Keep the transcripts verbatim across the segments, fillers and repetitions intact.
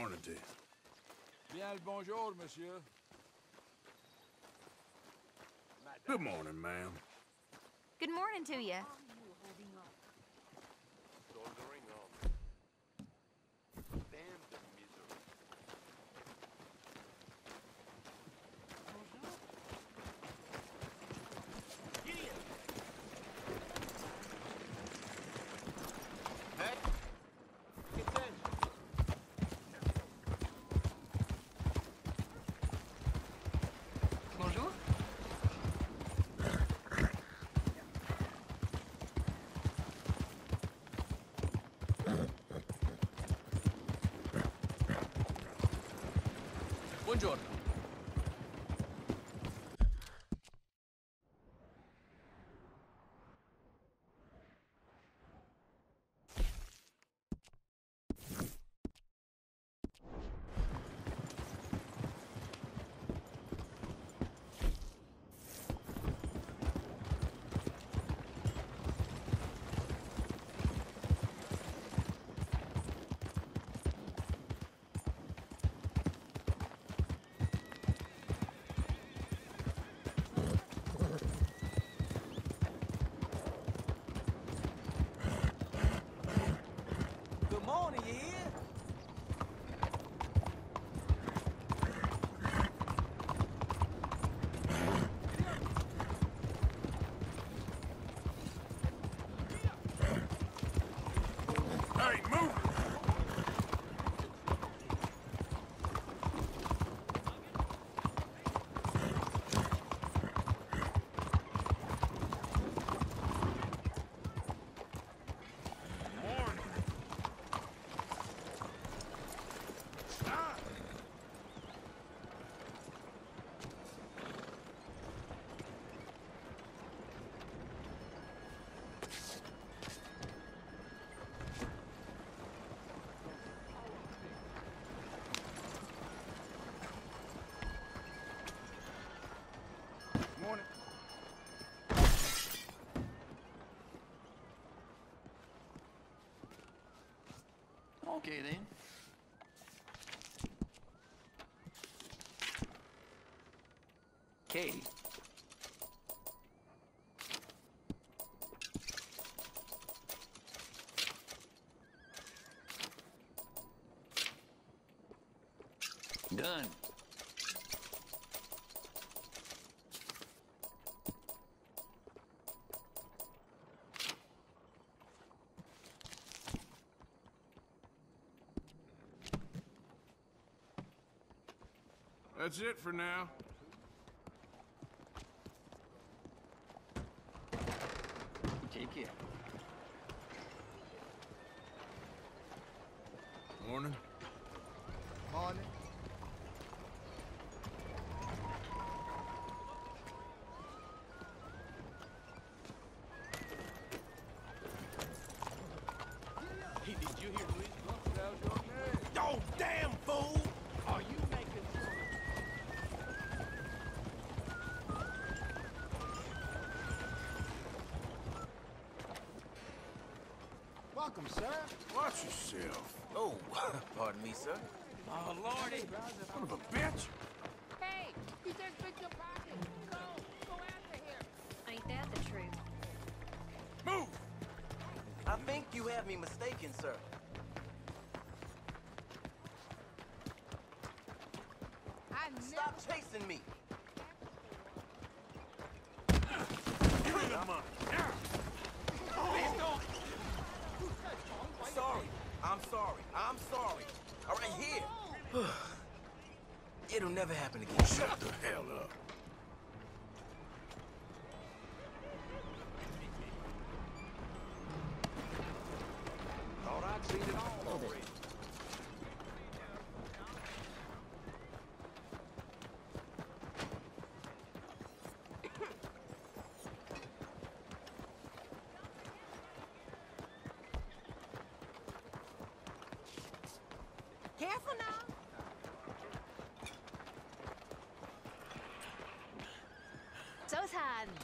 morning to you. Bien le bonjour, monsieur. Good morning, ma'am. Good morning to you. Soldering on. Damn the misery. Hey, attention. Bonjour. Buongiorno. Good morning, you hear? Hey, move! Morning. Okay then. Katie. Done. That's it for now. Take care. Morning. Morning. Hey, did you hear Luis? How's your name? Oh, damn fool! Are you making fun? Welcome, sir. Watch yourself. Oh, pardon me, sir. Oh, Lordy. Son of a bitch. Hey, he just picked your pocket. Go, go after him. Ain't that the truth? Move! I think you have me mistaken, sir. I never. Stop chasing me. Give me the money. Yeah. Sorry. I'm sorry. I'm sorry. All right, here. It'll never happen again. Shut the hell up. Thought I'd seen it all already. Careful now. So's hiding.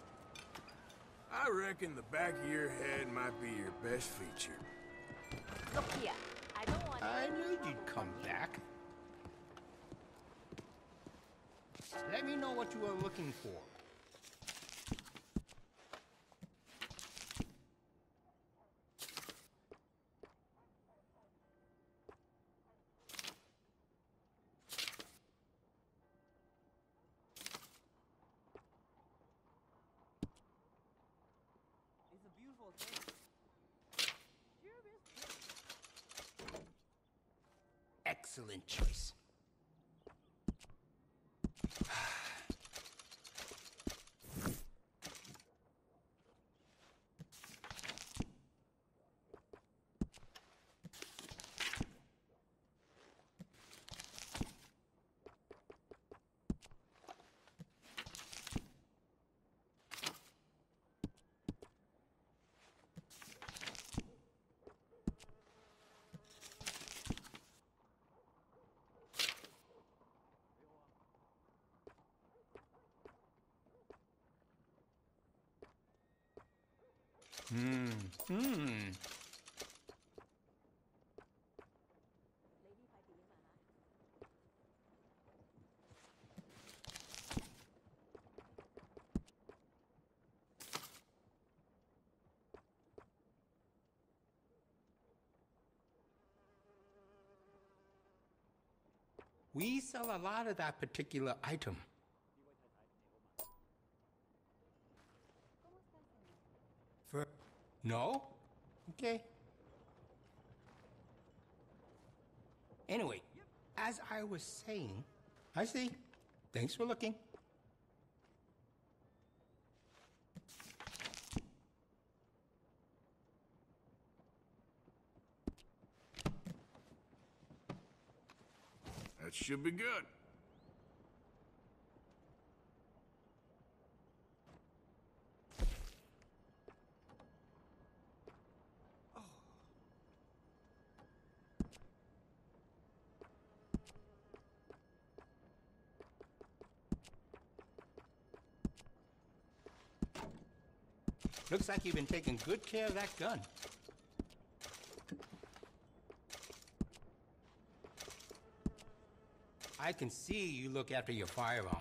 I reckon the back of your head might be your best feature. Look here. I don't want I any knew trouble you'd come from you. back. Let me know what you are looking for. It's a beautiful thing. Excellent choice. Hmm. Hmm. We sell a lot of that particular item. For no? Okay. Anyway, as I was saying, I see. Thanks for looking. That should be good. Looks like you've been taking good care of that gun. I can see you look after your firearm.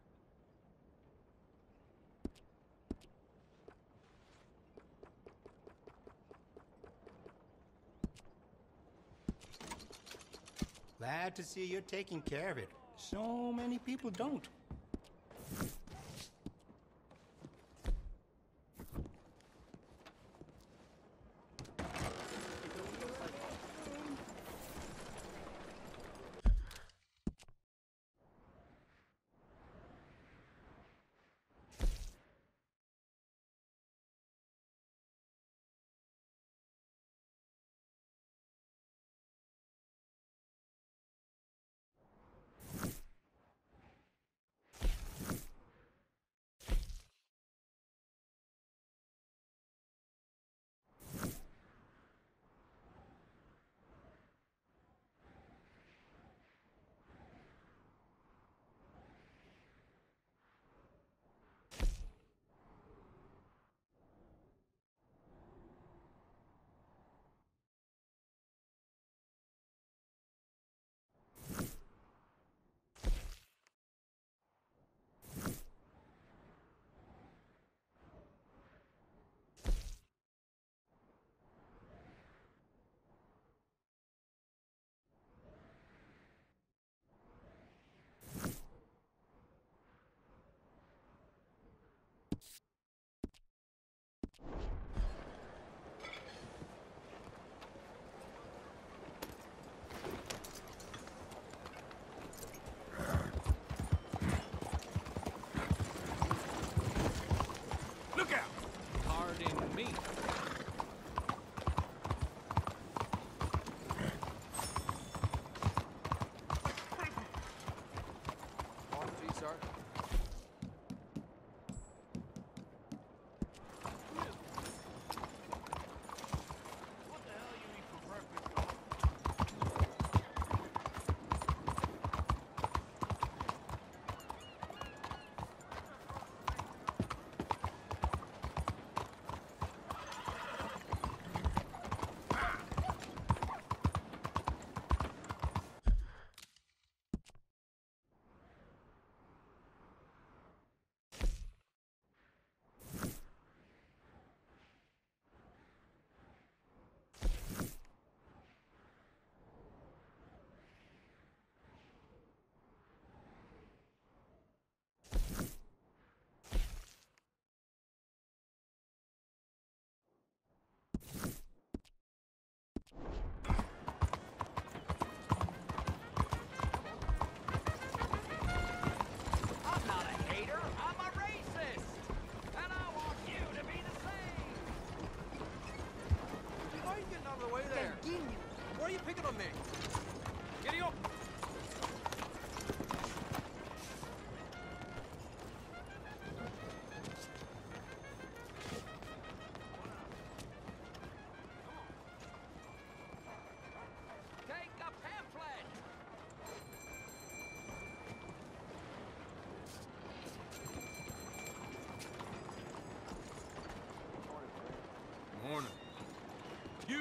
Glad to see you're taking care of it. So many people don't.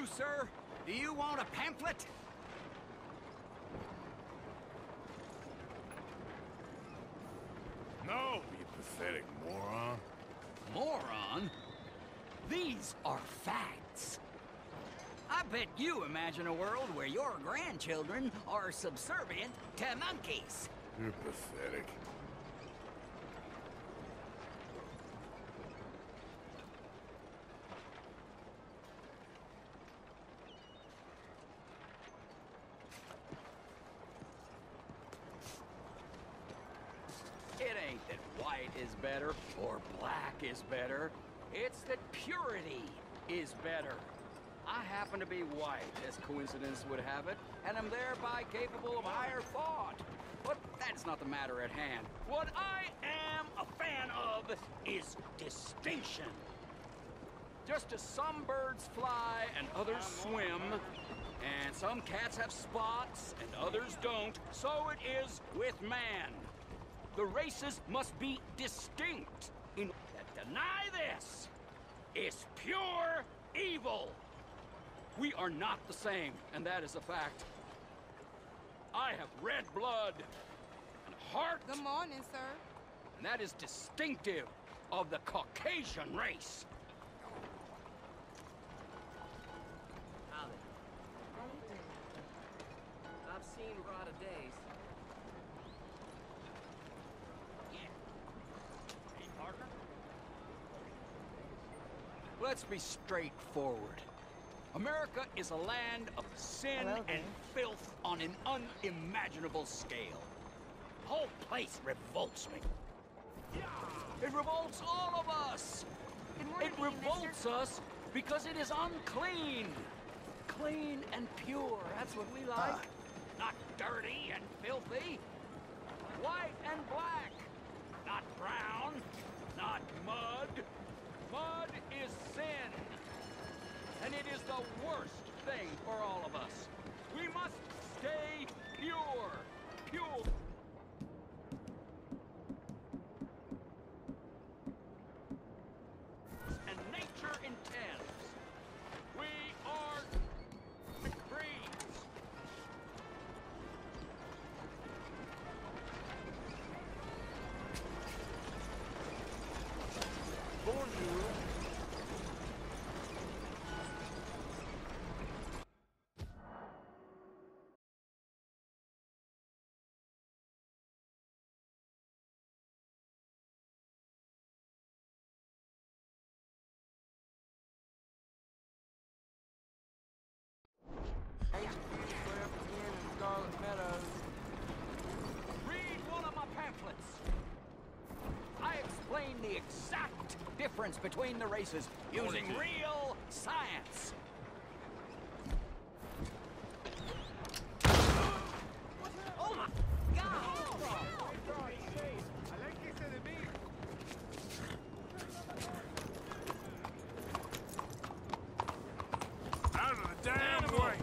you, sir? Do you want a pamphlet? No, you pathetic moron. Moron? These are facts. I bet you imagine a world where your grandchildren are subservient to monkeys. You're pathetic. It ain't that white is better or black is better. It's that purity is better. I happen to be white, as coincidence would have it, and am thereby capable of higher thought. But that's not the matter at hand. What I am a fan of is distinction. Just as some birds fly and others swim, and some cats have spots and others don't, so it is with man. The races must be distinct. In that deny this is pure evil. We are not the same, and that is a fact. I have red blood and a heart. Good morning, sir. And that is distinctive of the Caucasian race. Holly. I've seen brighter days. Yeah. Hey, Parker? Let's be straightforward. America is a land of sin Hello, and there. filth on an unimaginable scale. The whole place revolts me. It revolts all of us. Good morning It to you, revolts us because it is unclean. Clean and pure, that's what we like. Not dirty and filthy. White and black. Not brown. Not mud. Mud is sin. And it is the worst thing for all of us. We must stay pure. Pure. And nature intends. We are McBreeds. Bonjour. Read one of my pamphlets. I explain the exact difference between the races using real science. Oh my God! Out of the damn way!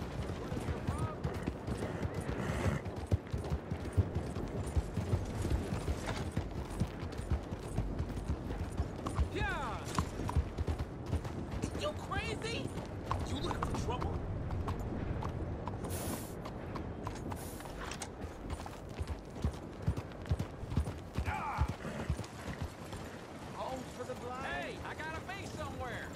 Yeah! You crazy? You looking for trouble? Home for the blind. Hey, I gotta be somewhere.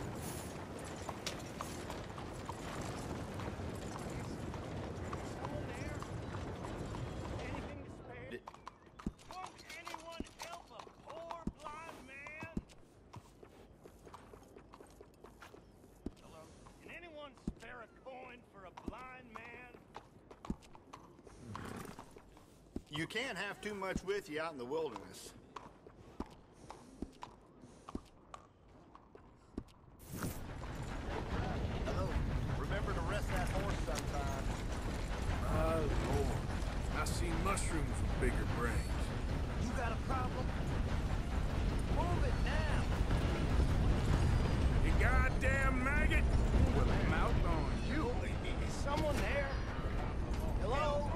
Won't anyone help a poor blind man? Hello? Can anyone spare a coin for a blind man? You can't have too much with you out in the wilderness. Hello. Remember to rest that horse sometime. Oh, Lord. I seen mushrooms with bigger brains. You got a problem? Move it now. You goddamn maggot! With a mouth on you. Is someone there? Hello?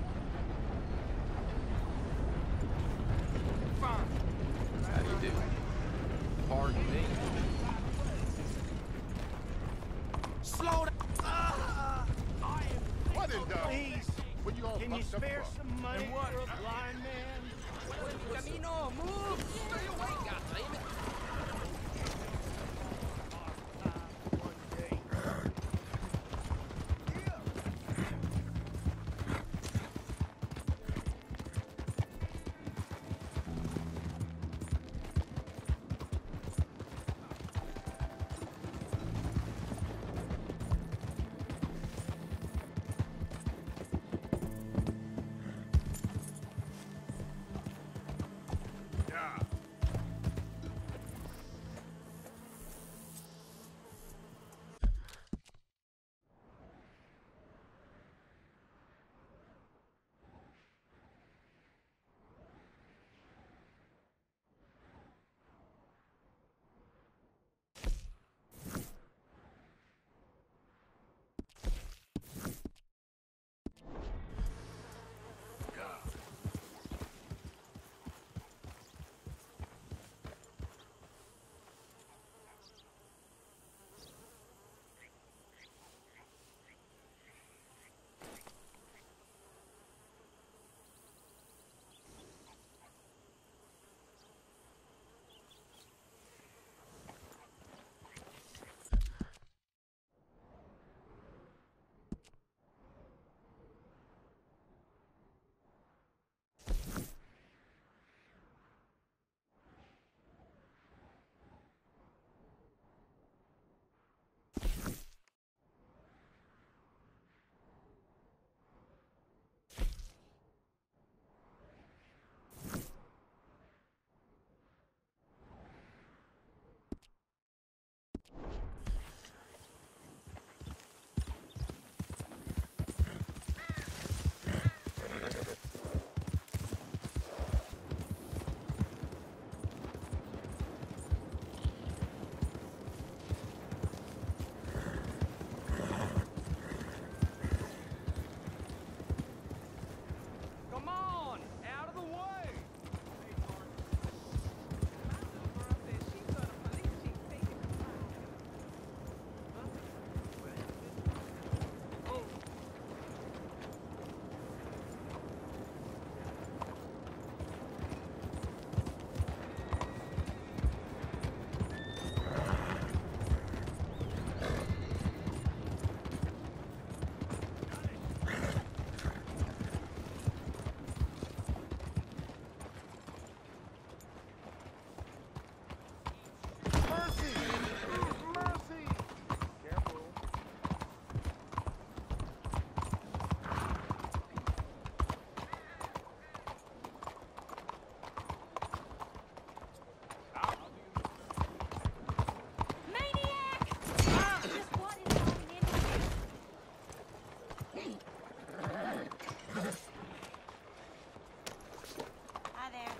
Fine. How do you do? Pardon me. Slow And, uh, Please, what you all can you fucked up spare for? some money And what? for a blind man? Camino, move! Stay away, goddammit! One day. Come on! Out of the way! Maniac! Just what is going into you? Hi there.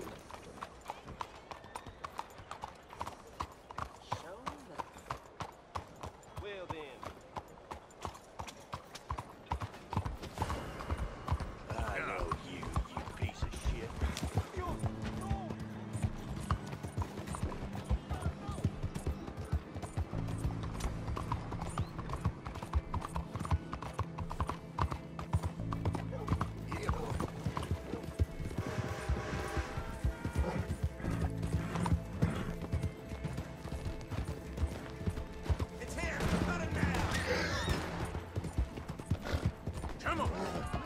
Well then. I know you, you piece of shit. It's here! Cut it now! Come on!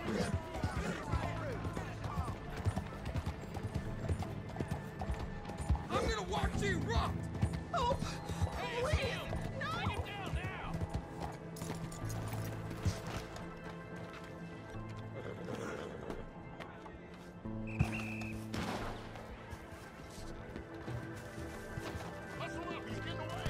I'm gonna watch you rot! Oh! Please! No! Take it down now! Hustle up, he's getting away!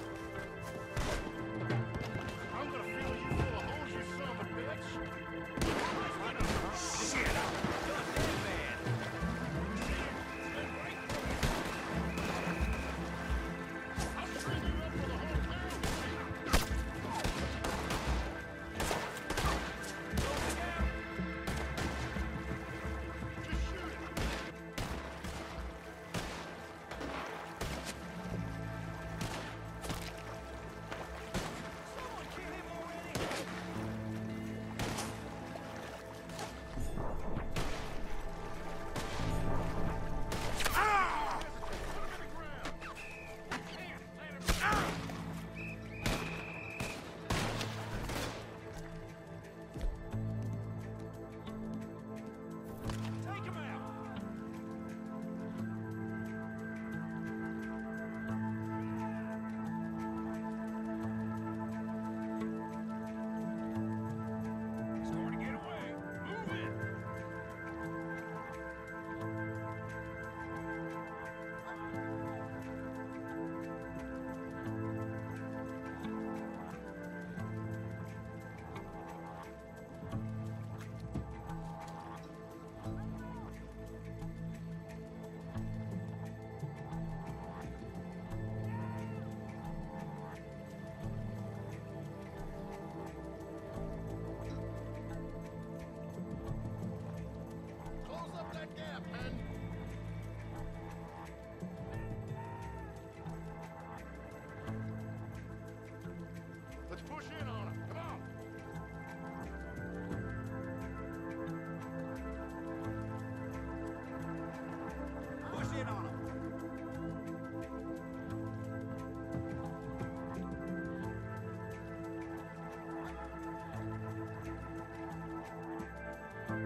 I'm gonna fill you full of holes, you son of a bitch! Shit! You're a dead man! Stay right there!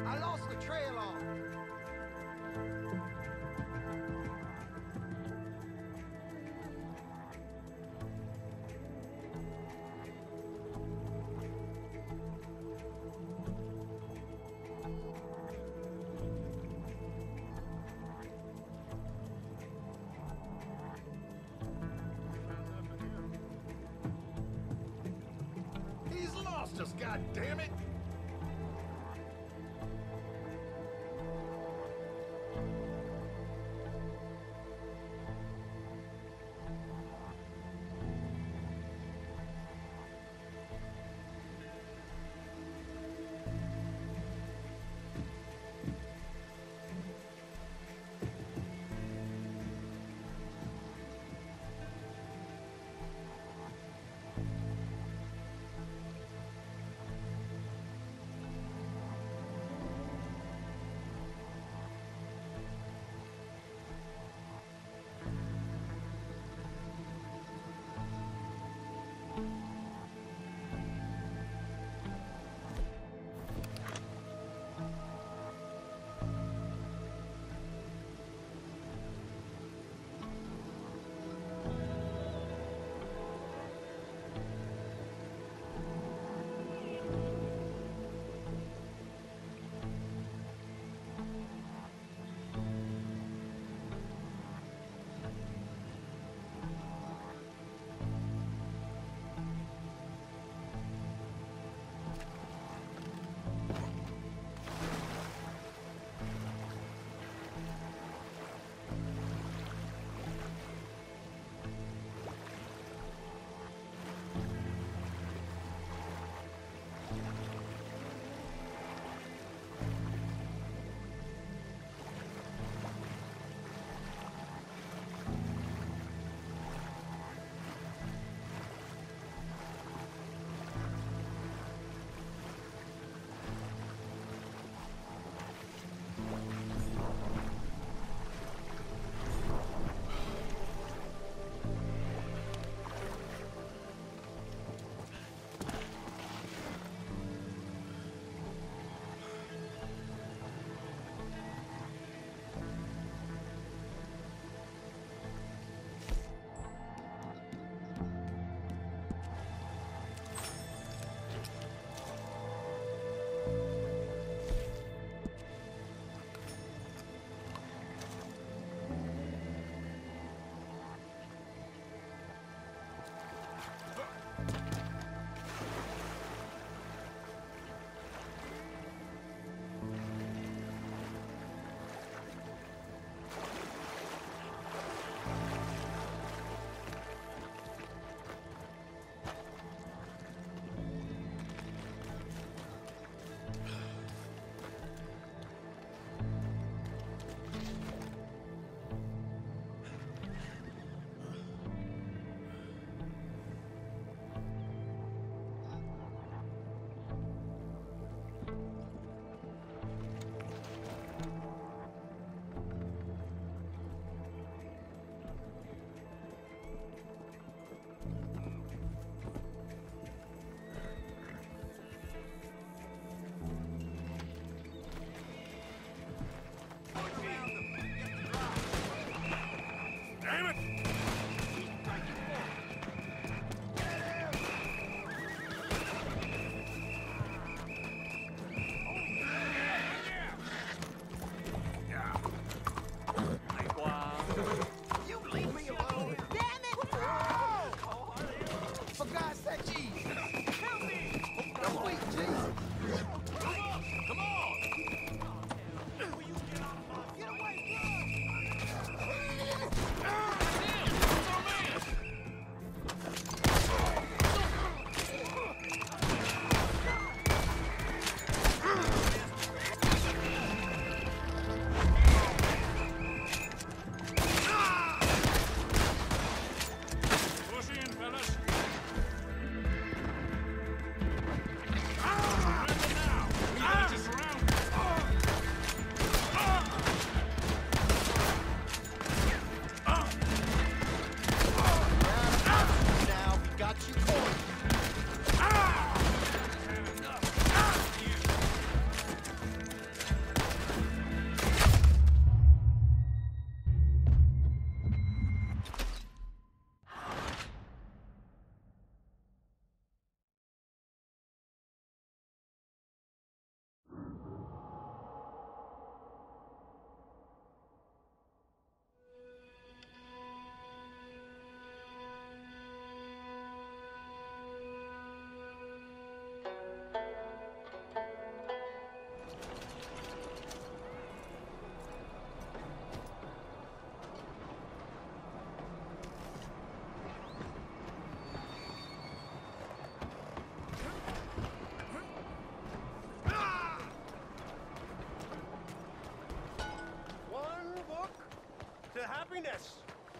I lost the trail on. He's lost us, goddammit!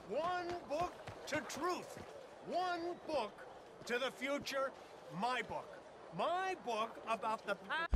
One book to truth. One book to the future. My book. My book about the past.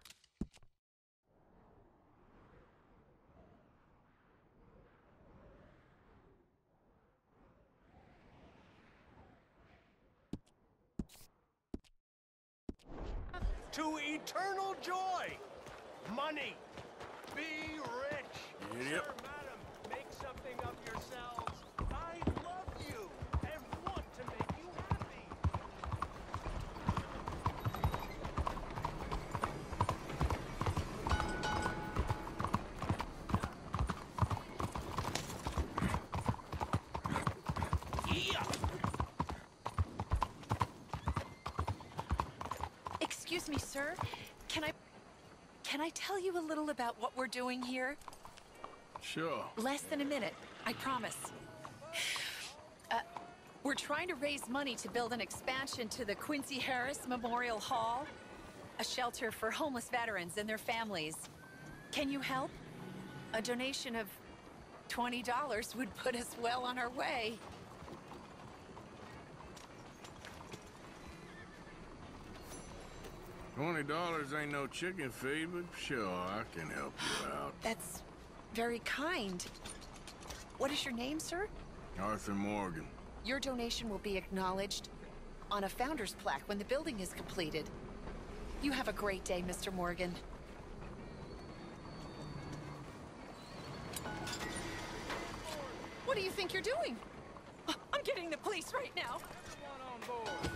To eternal joy. Money. Be rich. Yep. Sir, madam, make something of yourselves. I love you and want to make you happy. Excuse me, sir. Can I... Can I tell you a little about what we're doing here? Sure. Less than a minute, I promise. Uh, we're trying to raise money to build an expansion to the Quincy Harris Memorial Hall, a shelter for homeless veterans and their families. Can you help? A donation of twenty dollars would put us well on our way. Twenty dollars ain't no chicken feed, but sure, I can help you out. That's very kind. What is your name, sir? Arthur Morgan. Your donation will be acknowledged on a founder's plaque when the building is completed. You have a great day, Mister Morgan. What do you think you're doing? I'm getting the police right now. Everyone on board.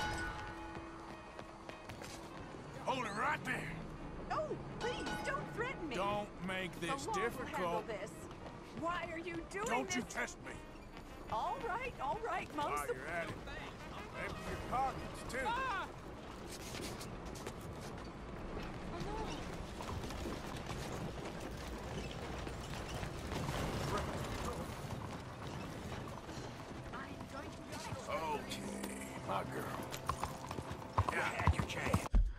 Hold it right there. No, please, don't threaten me. Don't make this the law will handle difficult. this. Why are you doing Don't this? you test me. All right, all right, Mom. While you're at it, empty your pockets, too. Ah! Okay, my girl. You had your chance.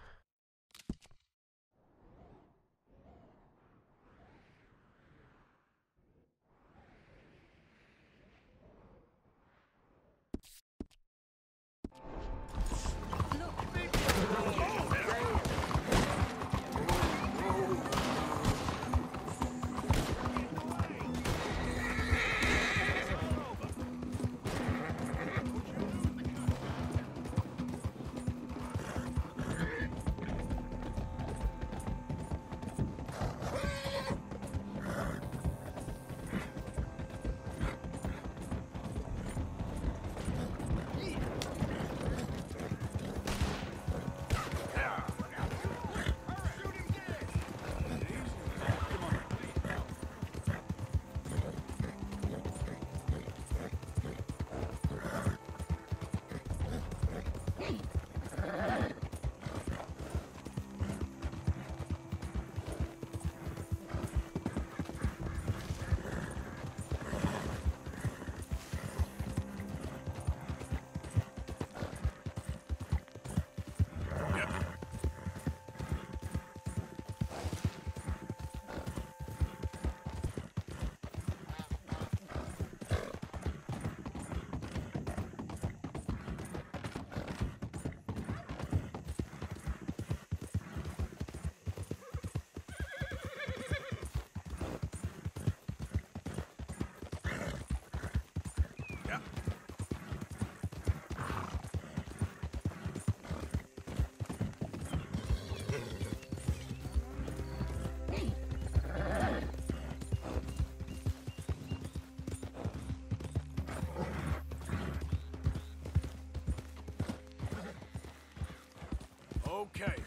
Okay.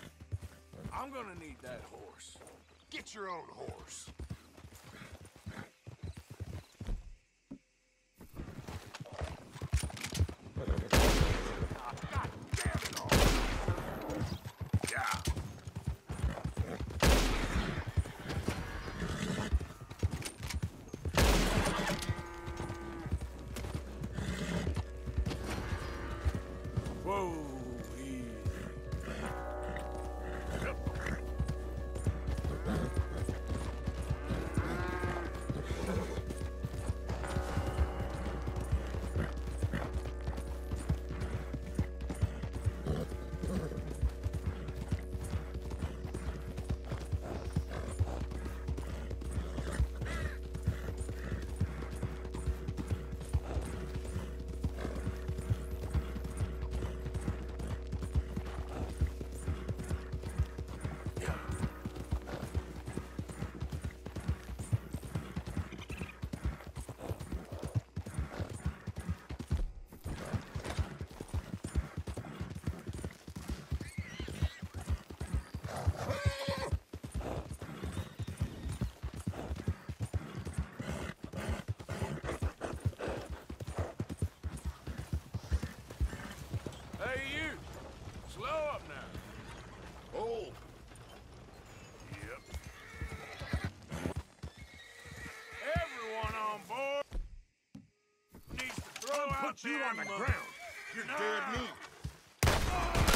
I'm gonna need that horse. Get your own horse. Ah, God damn it all. Yeah. Whoa. on, boy. Needs to throw out Put you on the look. ground. You're Nah. dead meat.